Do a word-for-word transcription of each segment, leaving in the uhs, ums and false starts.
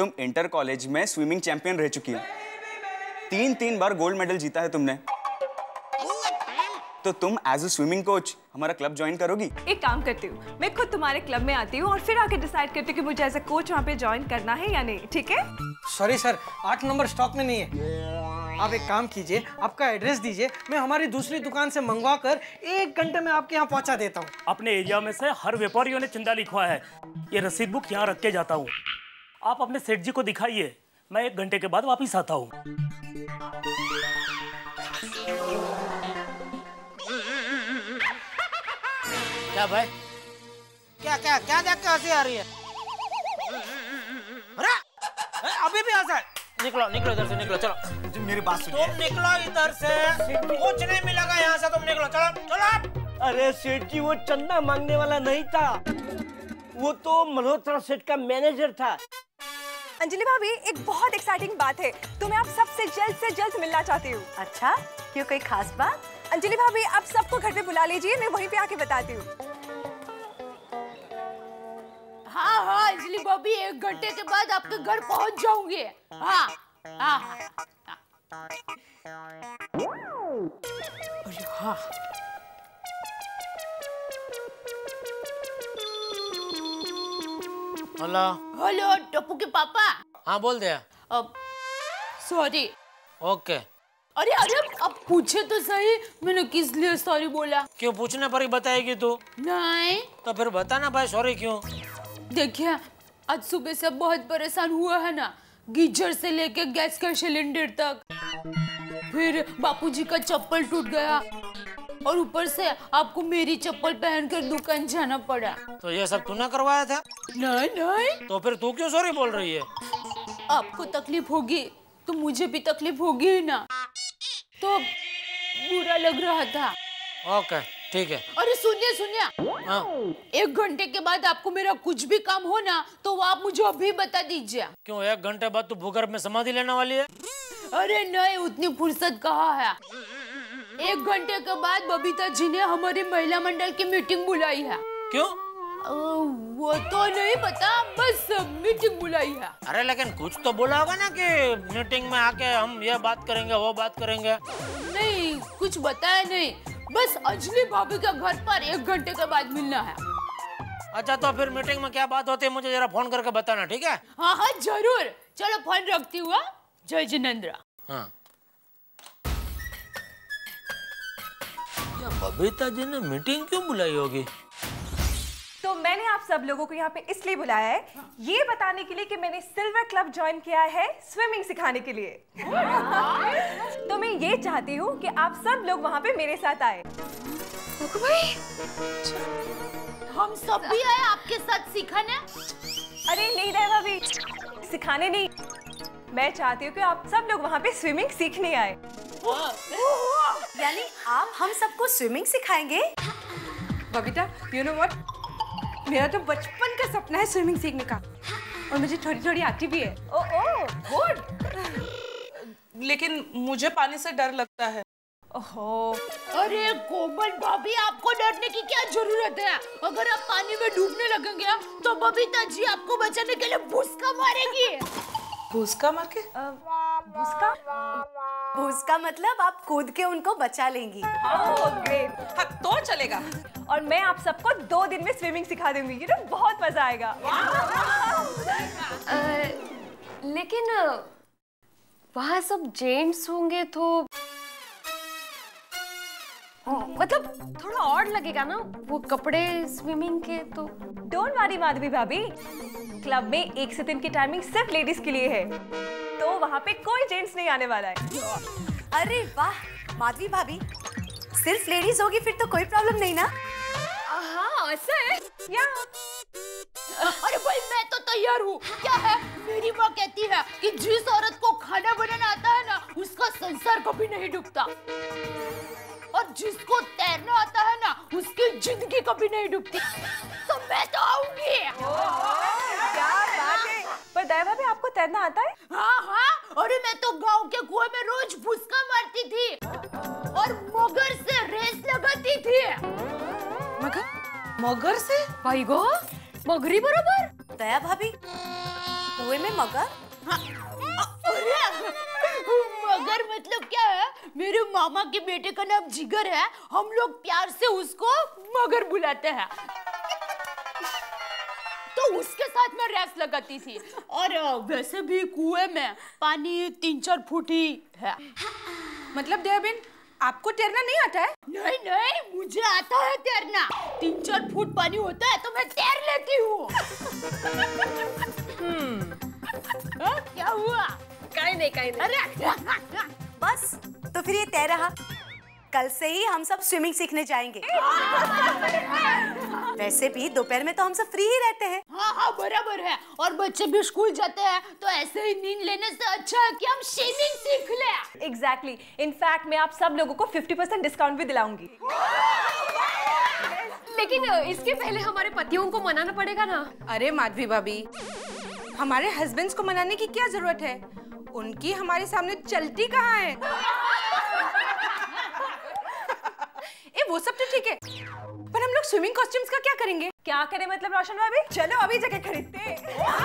तुम inter college में swimming champion रह चुकी हो। तीन तीन बार गोल्ड मेडल जीता है तुमने। तो तुम एज अ स्विमिंग कोच हमारा क्लब ज्वाइन करोगी? एक काम करती हूँ, मैं खुद तुम्हारे क्लब में आती हूँ और फिर आके डिसाइड करती हूँ कि मुझे एज अ कोच वहाँ पे ज्वाइन करना है या नहीं। ठीक है? सॉरी सर, आठ नंबर स्टॉक में नहीं है। आप एक काम कीजिए, आपका एड्रेस दीजिए, मैं हमारी दूसरी दुकान से मंगवा कर एक घंटे में आपके यहाँ पहुँचा देता हूँ। अपने एरिया में से हर व्यापारियों ने चंदा लिखवा है। ये रसीद बुक यहाँ रख के जाता हूँ। आप अपने सेठ जी को दिखाइए, मैं एक घंटे के बाद वापिस आता हूँ। क्या भाई? क्या क्या क्या देख के हंसी आ रही है? अरे अभी भी हंसा है। निकलो निकलो इधर से, निकलो चलो। जी मेरी बात सुनिए। तुम निकलो इधर से, कुछ नहीं मिलेगा यहाँ से, तुम निकलो चलो चलो। अरे सेठ जी वो चंदा मांगने वाला नहीं था, वो तो मल्होत्रा सेठ का मैनेजर था। अंजलि भाभी, एक बहुत एक्साइटिंग बात है, तुम्हें आप सबसे जल्द से जल्द मिलना चाहती हूँ। अच्छा, क्यों, कोई खास बात? अंजलि भाभी, आप सबको घर पे बुला लीजिए, मैं वहीं पे आके बताती हूँ। हाँ हाँ अंजलि भाभी, एक घंटे के बाद आपके घर पहुँच जाऊंगी। हाँ हाँ हाँ। अरे हाँ। हेलो हेलो टप्पू के पापा। हाँ बोल दे। अब सॉरी। ओके। अरे अरे अब पूछे तो सही, मैंने किस लिए सॉरी बोला? क्यों पूछने पर ही बताएगी तू? नहीं तो फिर बता ना भाई, सॉरी क्यों? देखिए, आज सुबह से बहुत परेशान हुआ है ना, गीजर से लेके गैस का सिलेंडर तक, फिर बापूजी का चप्पल टूट गया और ऊपर से आपको मेरी चप्पल पहनकर दुकान जाना पड़ा। तो ये सब तूने करवाया था? नहीं नहीं। तो फिर तू क्यों सॉरी बोल रही है? आपको तकलीफ होगी तो मुझे भी तकलीफ होगी ही ना, तो बुरा लग रहा था। ओके ठीक है। अरे सुनिए सुनिए, हाँ? एक घंटे के बाद आपको मेरा कुछ भी काम हो ना, तो वो आप मुझे अभी बता दीजिए। क्यों, एक घंटे बाद तू भूगर्भ में समाधि लेने वाली है? अरे नहीं, उतनी फुर्सत कहाँ है। एक घंटे के बाद बबीता जी ने हमारी महिला मंडल की मीटिंग बुलाई है। क्यों? आ, वो तो नहीं पता, बस मीटिंग बुलाई है। अरे लेकिन कुछ तो बोला होगा ना कि मीटिंग में आके हम ये बात करेंगे वो बात करेंगे। नहीं, कुछ बताया नहीं, बस अंजलि भाभी के घर पर एक घंटे के बाद मिलना है। अच्छा तो फिर मीटिंग में क्या बात होती है मुझे जरा फोन करके बताना, ठीक है? हाँ हाँ जरूर, चलो फोन रखती हूँ। जय जिनेंद्र। हाँ। बबीता जी ने मीटिंग क्यों बुलाई होगी? तो मैंने आप सब लोगों को यहाँ पे इसलिए बुलाया है, ये बताने के लिए कि मैंने सिल्वर क्लब ज्वाइन किया है स्विमिंग सिखाने के लिए। तो मैं ये चाहती हूँ कि आप सब लोग वहाँ पे मेरे साथ आए। भाई, हम सब भी आए आपके साथ सिखाने? अरे नहीं दया भाभी, सिखाने नहीं, मैं चाहती हूँ कि आप सब लोग वहाँ पे स्विमिंग सीखने आए। यानी आप हम सबको स्विमिंग सिखाएंगे? बबीता, यू नो व्हाट, मेरा तो बचपन का सपना है स्विमिंग सीखने का, और मुझे थोड़ी थोड़ी आती भी है। Oh oh good. लेकिन मुझे पानी से डर लगता है। ओहो। अरे कोमल भाभी, आपको डरने की क्या जरूरत है? अगर आप पानी में डूबने लगेंगे तो बबीता जी आपको बचाने के लिए भूसका मारेगी। भूसका मार के? भूसका? भूसका मतलब आप कूद के उनको बचा लेंगी। Oh great. हाँ तो चलेगा। और मैं आप सबको दो दिन में स्विमिंग सिखा दूंगी, यू नो, बहुत मजा आएगा। आ, लेकिन वहाँ सब जेंट्स होंगे तो मतलब थोड़ा ऑड लगेगा ना, वो कपड़े स्विमिंग के। तो डोंट वरी माधवी भाभी, क्लब में एक से तीन की टाइमिंग सिर्फ लेडीज के लिए है, तो वहाँ पे कोई जेंट्स नहीं आने वाला है। अरे वाह माधवी भाभी, सिर्फ लेडीज होगी फिर तो कोई प्रॉब्लम नहीं ना? हाँ ऐसा है या? अरे भाई मैं तो तैयार हूँ। क्या है, मेरी माँ कहती है कि जिस औरत को खाना बनाना आता है ना, उसका संसार कभी नहीं डूबता, और जिसको तैरना आता है ना, उसकी जिंदगी कभी नहीं डूबती। तो मैं तो आऊंगी। क्या बात है। पर दया भाभी, आपको तैरना आता है? हाँ हाँ, अरे मैं तो गांव के कुएं में रोज भूसका मारती थी और मगर से रेस लगाती थी। मगर? मगर से? भाई गो, मगरी बराबर। दया भाभी, कुएं में मगर? हाँ, अरे मगर मतलब क्या है? मेरे मामा के बेटे का नाम जिगर है, हम लोग प्यार से उसको मगर बुलाते हैं। तो उसके साथ मैं रेस लगाती थी। और वैसे भी कुएं में पानी तीन चार फुट ही है। मतलब दयाबेन, आपको तैरना नहीं आता है? नहीं नहीं, मुझे आता है तैरना। तीन चार फुट पानी होता है तो मैं तैर लेती हूँ। हाँ, क्या हुआ? कहीं नहीं कहीं नहीं। अरे बस तो फिर ये तैर रहा। कल से ही हम सब स्विमिंग सीखने जाएंगे। वैसे भी दोपहर में तो हम सब फ्री ही रहते हैं। हाँ हाँ बराबर है। और बच्चे भी स्कूल जाते हैं तो ऐसे ही नींद लेने से अच्छा है कि हम स्विमिंग सीख लें। एग्जैक्टली। इनफैक्ट मैं आप सब लोगों को फिफ्टी परसेंट डिस्काउंट भी दिलाऊंगी। लेकिन इसके पहले हमारे पतियों को मनाना पड़ेगा ना। अरे माधवी भाभी, हमारे हस्बैंड्स को मनाने की क्या जरूरत है? उनकी हमारे सामने चलती कहाँ है? ए, वो सब तो ठीक है, पर हम लोग स्विमिंग कॉस्ट्यूम्स का क्या करेंगे? क्या करें मतलब रोशन भाभी? चलो अभी जगह खरीदते हैं।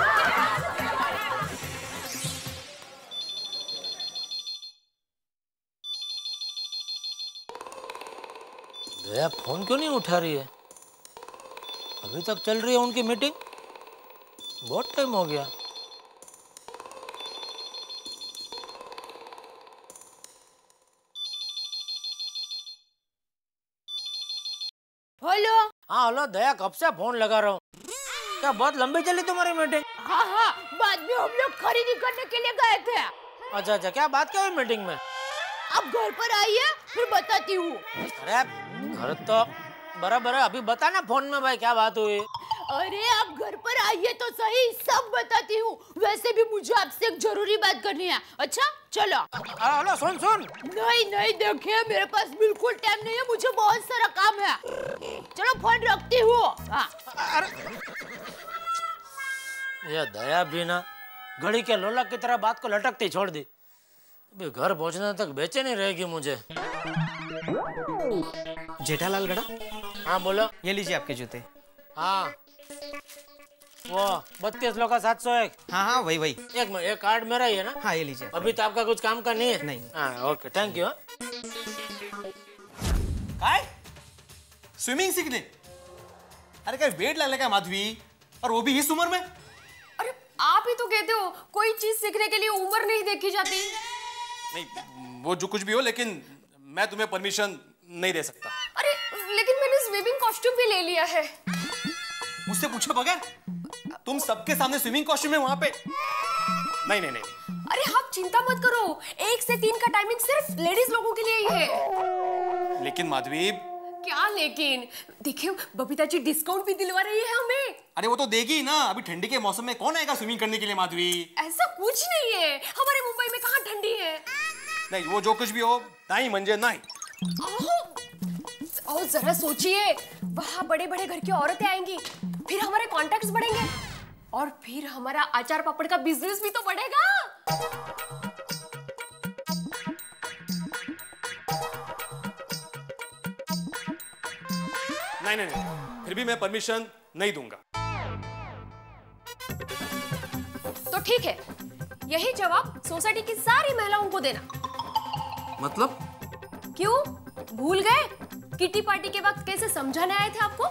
दया फोन क्यों नहीं उठा रही है? अभी तक चल रही है उनकी मीटिंग। बहुत टाइम हो गया। हेलो। हाँ हेलो दया, कब से फोन लगा रहा हूँ। क्या बहुत लंबी चली तुम्हारी मीटिंग? हाँ हाँ, बाद में हम लोग खरीदी करने के लिए गए थे। अच्छा अच्छा, क्या बात क्या हुई मीटिंग में? आप घर पर आइए फिर बताती हूँ। अरे घर तो बराबर है, अभी बता ना फोन में भाई क्या बात हुई। अरे आप घर पर आइए तो सही, सब बताती हूँ। वैसे भी मुझे आपसे एक जरूरी बात करनी है। अच्छा चलो। हेलो सुन सुन। नहीं नहीं, देखिए मेरे पास बिल्कुल टाइम नहीं है, मुझे बहुत सारा काम है। चलो फोन रखती हूँ। हाँ। ये दया भी ना घड़ी के लोलक की तरह बात को लटकती छोड़ दी। अभी घर पहुंचने तक बेचैनी रहेगी मुझे। जेठालाल गड़ा, हाँ बोलो। ये लीजिए आपके जूते। हाँ वो बत्तीस लोग का सात सौ एक। हाँ हाँ वही वही। एक मिनट, ये कार्ड मेरा ही है ना? हाँ ये लीजिए। अभी तो आपका कुछ काम का नहीं है? नहीं। हाँ ओके, थैंक यू। काय स्विमिंग सीखने? अरे क्या वेट डालने का माधवी, और वो भी इस उम्र में? अरे आप ही तो कहते हो कोई चीज सीखने के लिए उम्र नहीं देखी जाती। नहीं वो जो कुछ भी हो, लेकिन मैं तुम्हें परमिशन नहीं दे सकता। अरे लेकिन मैंने स्विमिंग कॉस्ट्यूम भी ले लिया है। मुझसे पूछे बगैर तुम सबके सामने स्विमिंग कॉस्ट्यूम में वहां पे? नहीं नहीं नहीं। अरे आप चिंता मत करो, एक से तीन का टाइमिंग सिर्फ लेडीज लोगों के लिए ही है। लेकिन माधवी। क्या लेकिन? देखिए बबीता जी डिस्काउंट भी दिलवा रही है हमें। अरे वो तो देगी ना, अभी ठंडी के मौसम में कौन आएगा स्विमिंग करने के लिए माधवी? ऐसा कुछ नहीं है, हमारे मुंबई में कहाँ ठंडी है। नहीं वो जो कुछ भी हो, नहीं मंजे नहीं। और जरा सोचिए, वहाँ बड़े बड़े घर की औरतें आएंगी, फिर हमारे कॉन्टैक्ट्स बढ़ेंगे, और फिर हमारा अचार पापड़ का बिजनेस भी तो बढ़ेगा। नहीं नहीं नहीं, फिर भी मैं परमिशन नहीं दूंगा। तो ठीक है, यही जवाब सोसाइटी की सारी महिलाओं को देना। मतलब? क्यों भूल गए किटी पार्टी के वक्त कैसे समझाने आए थे आपको?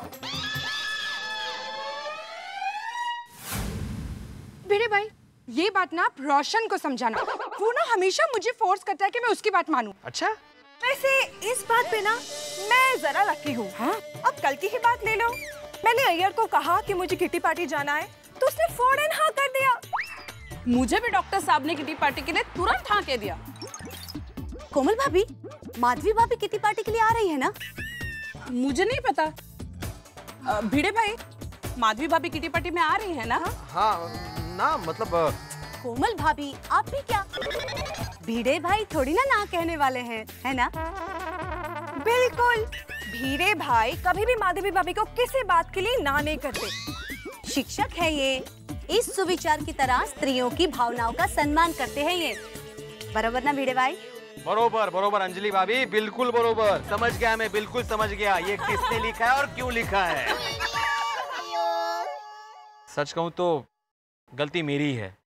भिड़े भाई, ये बात ना आप रोशन को समझाना। वो ना हमेशा मुझे फोर्स करता है कि मैं उसकी बात मानूं। अच्छा? वैसे इस बात पे ना मैं जरा लकी हूँ। हाँ? अब कल की ही बात ले लो, मैंने अय्यर को कहा कि मुझे किटी पार्टी जाना है, तो उसने फौरन हाँ कर दिया। मुझे भी डॉक्टर साहब ने किटी पार्टी के लिए तुरंत हाँ कह दिया। कोमल भाभी, माधवी भाभी किटी पार्टी के लिए आ रही है ना? मुझे नहीं पता। भिड़े भाई, माधवी भाभी किटी पार्टी में आ रही है ना? हाँ ना, मतलब कोमल भाभी आप भी क्या? भिड़े भाई थोड़ी ना ना कहने वाले हैं, है ना? बिल्कुल, भिड़े भाई कभी भी माधवी भाभी को किसी बात के लिए ना नहीं करते। शिक्षक है ये, इस सुविचार की तरह स्त्रियों की भावनाओं का सम्मान करते हैं ये। बराबर ना भिड़े भाई? बरोबर बरोबर अंजलि भाभी, बिल्कुल बरोबर। समझ गया, मैं बिल्कुल समझ गया ये किसने लिखा है और क्यों लिखा है। सच कहूं तो गलती मेरी है।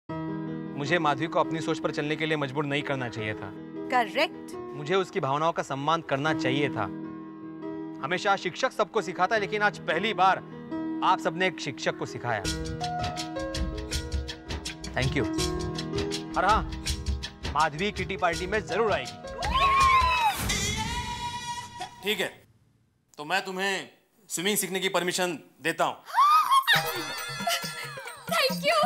मुझे माधवी को अपनी सोच पर चलने के लिए मजबूर नहीं करना चाहिए था। करेक्ट। मुझे उसकी भावनाओं का सम्मान करना चाहिए था। हमेशा शिक्षक सबको सिखाता है, लेकिन आज पहली बार आप सबने एक शिक्षक को सिखाया। Thank you. और हाँ, माधवी किटी पार्टी में जरूर आएगी। ठीक है, तो मैं तुम्हें स्विमिंग सीखने की परमिशन देता हूँ। Thank you.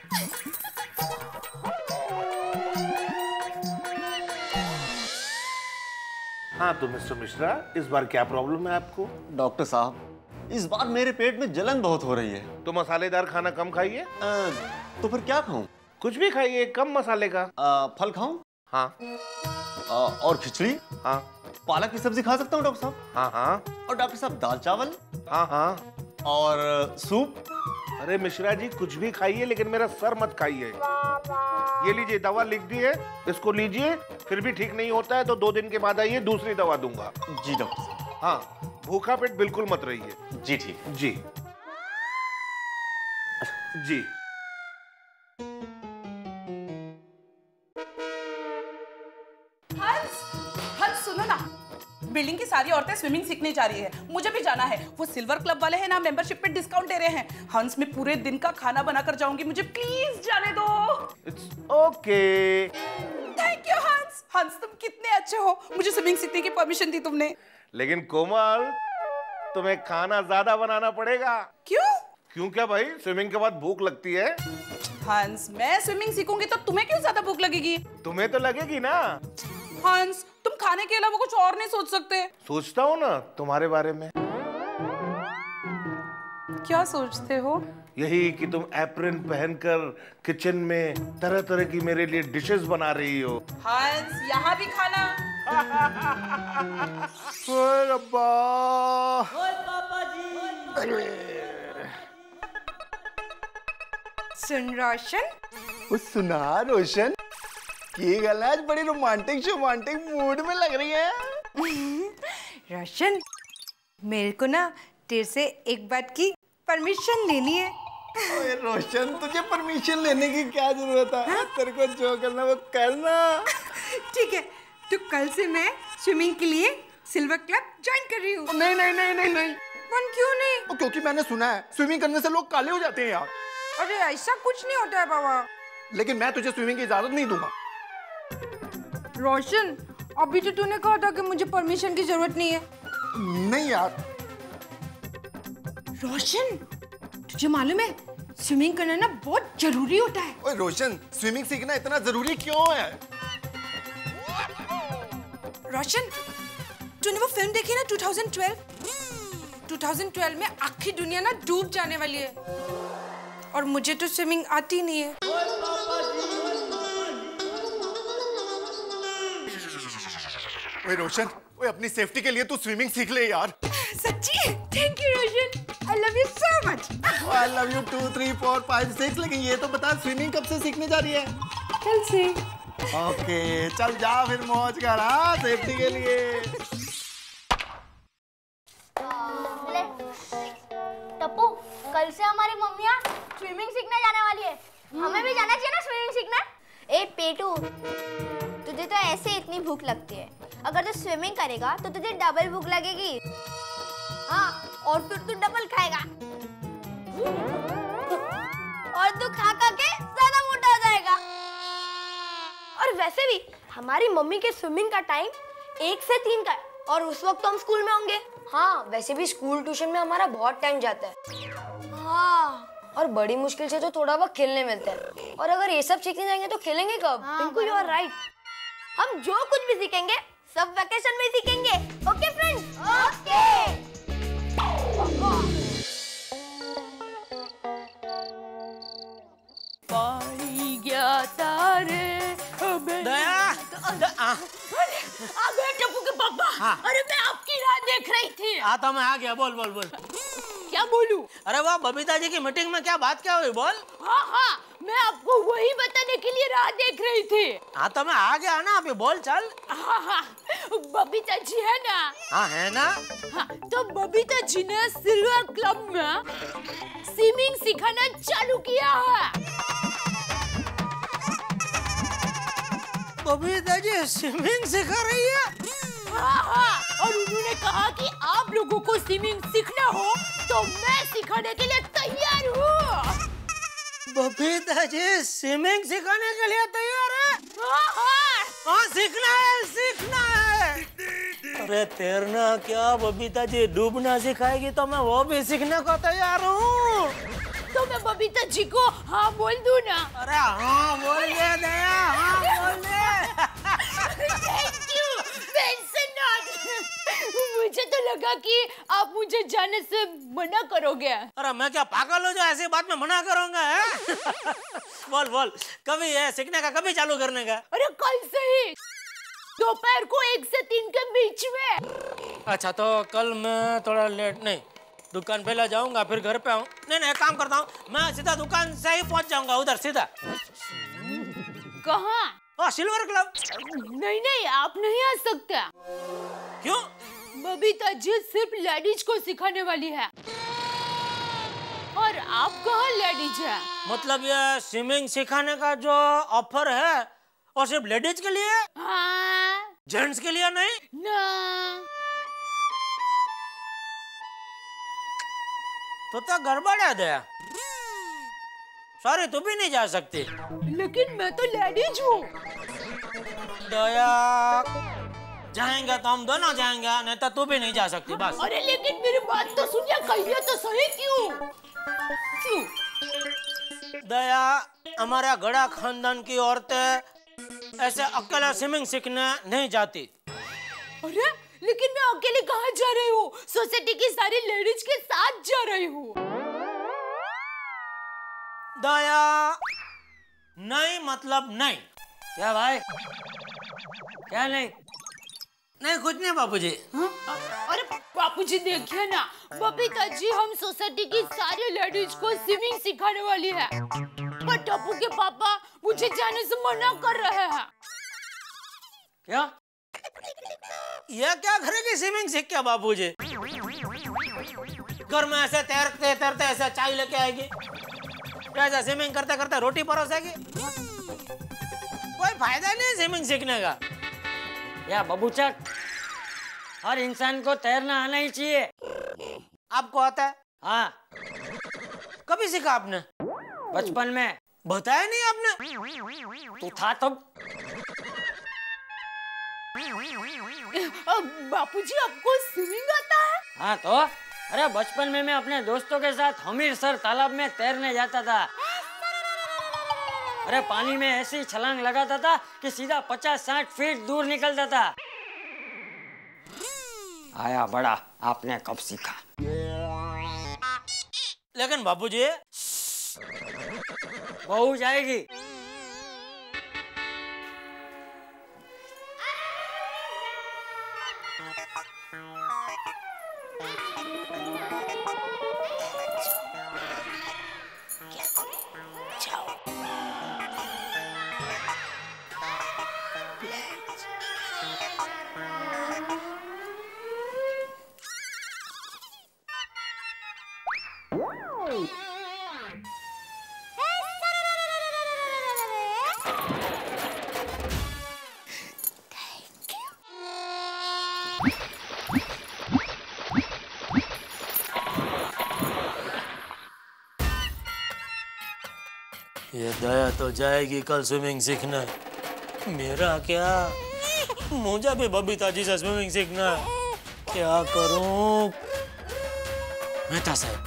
हाँ तो मिस्टर मिश्रा, इस बार क्या प्रॉब्लम है आपको? डॉक्टर साहब, इस बार मेरे पेट में जलन बहुत हो रही है। तो मसालेदार खाना कम खाइए। तो फिर क्या खाऊं? कुछ भी खाइए, कम मसाले का। आ, फल खाऊं? हाँ। आ, और खिचड़ी? हाँ। पालक की सब्जी खा सकता हूँ डॉक्टर साहब? हाँ हाँ। और डॉक्टर साहब दाल चावल? हाँ हाँ। और सूप? अरे मिश्रा जी, कुछ भी खाइए लेकिन मेरा सर मत खाइए। ये लीजिए, दवा लिख दी है, इसको लीजिए। फिर भी ठीक नहीं होता है तो दो दिन के बाद आइए, दूसरी दवा दूंगा। जी डॉक्टर साहब। हाँ, भूखा पेट बिल्कुल मत रहिए। जी ठीक। जी जी। हंस, हंस सुनो ना, बिल्डिंग की सारी औरतें स्विमिंग सीखने जा रही है, मुझे भी जाना है। वो सिल्वर क्लब वाले हैं ना, मेंबरशिप पे डिस्काउंट दे रहे हैं। हंस, मैं पूरे दिन का खाना बनाकर जाऊंगी, मुझे प्लीज जाने दो। It's okay. थैंक यू हंस। हंस, तुम कितने अच्छे हो, मुझे स्विमिंग सीखने की परमिशन दी तुमने। लेकिन कोमल, तुम्हें खाना ज्यादा बनाना पड़ेगा। क्यों? क्यों क्या भाई, स्विमिंग के बाद भूख लगती है। हंस, मैं स्विमिंग सीखूंगी तो तुम्हें क्यों ज्यादा भूख लगेगी? तुम्हें तो लगेगी ना। हंस, तुम खाने के अलावा कुछ और नहीं सोच सकते? सोचता हूँ ना तुम्हारे बारे में। क्या सोचते हो? यही कि तुम एप्रन पहनकर किचन में तरह तरह की मेरे लिए डिशेस बना रही हो। हंस, यहाँ भी खाना। ओए रब्बा। सुन रोशन। वो सुना रोशन, ये गल आज बड़ी रोमांटिक रोमांटिक मूड में लग रही है। रोशन, मेरे को ना तेरे से एक बात की परमिशन लेनी है। ओए रोशन, तुझे परमिशन लेने की क्या जरूरत है? हाँ? तेरे को जो करना वो करना। ठीक है, तो कल से मैं स्विमिंग के लिए सिल्वर क्लब ज्वाइन कर रही हूँ। नहीं नहीं नहीं नहीं नहीं। कौन, क्यों नहीं? क्योंकि मैंने सुना है स्विमिंग करने से लोग काले हो जाते हैं यार। अरे ऐसा कुछ नहीं होता है बाबा। लेकिन मैं तुझे स्विमिंग की इजाजत नहीं दूंगा। रोशन, अभी तो तूने कहा था कि मुझे परमिशन की जरूरत नहीं है। नहीं यार। रोशन, तुझे मालूम है स्विमिंग करना ना बहुत जरूरी होता है। ओए रोशन, स्विमिंग सीखना इतना जरूरी क्यों है? रोशन, तूने वो फिल्म देखी ना two thousand twelve? Two thousand twelve में आखिरी दुनिया ना डूब जाने वाली है और मुझे तो स्विमिंग आती नहीं है। ओए रोशन, ओए अपनी सेफ्टी के लिए तू स्विमिंग सीख ले यार। सच्ची? Thank you Roshan, I love you so much. I love you two three four five six. लेकिन ये तो बता, स्विमिंग कब से सीखने जा रही है? कल से। ओके, चल जा फिर मौज कर। हाँ, सेफ्टी के लिए। टप्पू, कल से हमारी मम्मियाँ स्विमिंग सीखने जाने वाली है। हमें भी जाना चाहिए ना स्विमिंग सीखना। ए पेटू, तुझे तो ऐसे इतनी भूख लगती है, अगर तू स्विमिंग करेगा तो तुझे डबल भूख लगेगी। हाँ, और फिर तू डबल खाएगा और तू खा खा के ज्यादा मोटा हो जाएगा। और वैसे भी हमारी मम्मी के स्विमिंग का टाइम एक से तीन का है और उस वक्त तो हम स्कूल में होंगे। हाँ, वैसे भी स्कूल ट्यूशन में हमारा बहुत टाइम जाता है। हाँ, और बड़ी मुश्किल से तो थोड़ा बहुत खेलने मिलता है। और अगर ये सब सीखने जाएंगे तो खेलेंगे कब? Tinku, you are right. हम जो कुछ भी सीखेंगे सब वैकेशन में सीखेंगे। Okay friends? ओके। पाई गया तारे दया, आ गए टप्पू के पापा। हाँ। अरे मैं आपकी राह देख रही थी। आता मैं आ गया, बोल बोल बोल। क्या बोलूं? अरे वाह, बबीता जी की मीटिंग में क्या बात क्या हुई, बोल। हाँ हाँ, मैं आपको वही बताने के लिए राह देख रही थी। हाँ तो मैं आ गया ना, अभी बोल चल। हाँ हाँ, बबीता जी है ना? हाँ है ना। हाँ, तो बबीता जी ने सिल्वर क्लब में स्विमिंग सिखाना चालू किया है। बबीता जी स्विमिंग सिखा रही है? हाँ हाँ, और उन्होंने कहा कि आप लोगों को स्विमिंग सीखना हो तो मैं सिखाने के लिए तैयार हूँ। बबीता जी स्विमिंग सिखाने के लिए तैयार है? हाँ हाँ हाँ, सीखना है, सीखना है। अरे तैरना क्या बबीता जी, डूबना सिखाएगी तो मैं वो भी सीखने को तैयार हूँ। तो मैं बबीता जी को हाँ बोल दूँ ना? अरे हाँ बोल दे दया, हाँ बोल दे। Thank you, thanks a lot. मुझे तो लगा कि आप मुझे जाने से मना करोगे। अरे मैं क्या पागल हो जो ऐसी बात में मना करूंगा है? बोल बोल, कभी है सीखने का, कभी चालू करने का? अरे कल से ही, दोपहर को एक से तीन के बीच में। अच्छा तो कल मैं थोड़ा लेट नहीं, दुकान पहले जाऊंगा फिर घर पे आऊँ। नहीं नहीं, काम करता हूँ, मैं सीधा दुकान से ही पहुंच जाऊंगा उधर सीधा। कहाँ? हाँ, सिल्वर क्लब। नहीं नहीं, आप नहीं आ सकते। क्यों? बबीता जी सिर्फ लेडीज को सिखाने वाली है और आप कहाँ लेडीज है? मतलब ये स्विमिंग सिखाने का जो ऑफर है वो सिर्फ लेडीज के लिए? हाँ। जेंट्स के लिए नहीं? ना। तो तो गड़बड़ है दया। सॉरी, तू भी नहीं जा सकती। लेकिन मैं तो लेडीज हूँ। दया, जाएंगे तो हम दोनों जाएंगे, नहीं तो तू भी नहीं जा सकती बस। अरे लेकिन मेरी बात तो सुनिए, कहिए तो सही। क्यों क्यों? दया, हमारा गड़ा खानदान की औरतें ऐसे अकेला स्विमिंग सीखने नहीं जाती। अरे लेकिन मैं अकेले कहाँ जा रही हूँ? सोसाइटी की सारी लेडीज के साथ जा रही हूँ। दया, नहीं मतलब नहीं। क्या भाई? क्या नहीं? नहीं कुछ नहीं बापूजी। अरे बापूजी देखिए ना, बबीता जी हम सोसाइटी की सारी लेडीज को स्विमिंग सिखाने वाली है, पर टप्पू के पापा मुझे जाने से मना कर रहे हैं। क्या? ये क्या करेगी स्विमिंग सीख के बापूजी? घर में ऐसे तैरते तैरते ऐसे चाय लेके आएगी, ऐसे स्विमिंग करते करते रोटी परोसेगी। कोई फायदा नहीं स्विमिंग सीखने का। या बबूचक, हर इंसान को तैरना आना ही चाहिए। आपको आता है? हाँ। कभी सीखा आपने? बचपन में। बताया नहीं आपने? तू था तो। बापूजी आपको स्विमिंग आता है? हाँ तो, अरे बचपन में मैं अपने दोस्तों के साथ हमीरसर तालाब में तैरने जाता था। अरे पानी में ऐसी छलांग लगाता था कि सीधा पचास साठ फीट दूर निकलता था। आया बड़ा, आपने कब सीखा? लेकिन बापूजी, बहू जाएगी। ये दया तो जाएगी कल स्विमिंग सीखने। मेरा क्या, मुझे भी बबीता जी से स्विमिंग सीखना है। क्या करूं? मेहता साहब,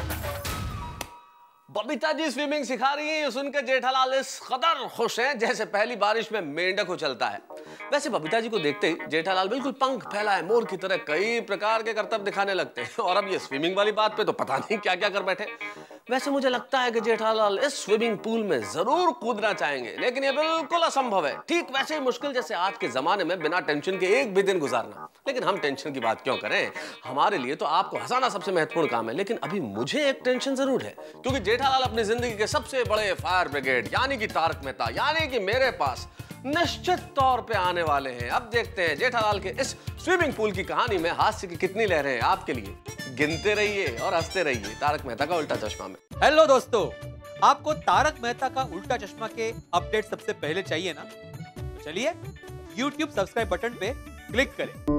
बबीता जी स्विमिंग सिखा रही हैं, ये सुनकर जेठालाल इस कदर खुश हैं जैसे पहली बारिश में मेंढक उछलता है। वैसे बबीता जी को देखते ही जेठालाल बिल्कुल पंख फैलाए मोर की तरह कई प्रकार के करतब दिखाने लगते हैं, और अब ये स्विमिंग वाली बात पे तो पता नहीं क्या क्या कर बैठे। वैसे मुझे लगता है कि जेठालाल इस स्विमिंग पूल में जरूर कूदना चाहेंगे, लेकिन ये बिल्कुल असंभव है। ठीक वैसे ही मुश्किल जैसे आज के जमाने में बिना टेंशन के एक भी दिन गुजारना। लेकिन हम टेंशन की बात क्यों करें, हमारे लिए तो आपको हंसाना सबसे महत्वपूर्ण काम है। लेकिन अभी मुझे एक टेंशन जरूर है, क्योंकि जेठालाल अपनी जिंदगी के सबसे बड़े फायर ब्रिगेड यानी कि तारक मेहता यानी कि मेरे पास निश्चित तौर पे आने वाले हैं। अब देखते हैं जेठालाल के इस स्विमिंग पूल की कहानी में हास्य की कितनी लहरें हैं आपके लिए। गिनते रहिए और हंसते रहिए तारक मेहता का उल्टा चश्मा में। हेलो दोस्तों, आपको तारक मेहता का उल्टा चश्मा के अपडेट सबसे पहले चाहिए ना? तो चलिए YouTube सब्सक्राइब बटन पे क्लिक करें।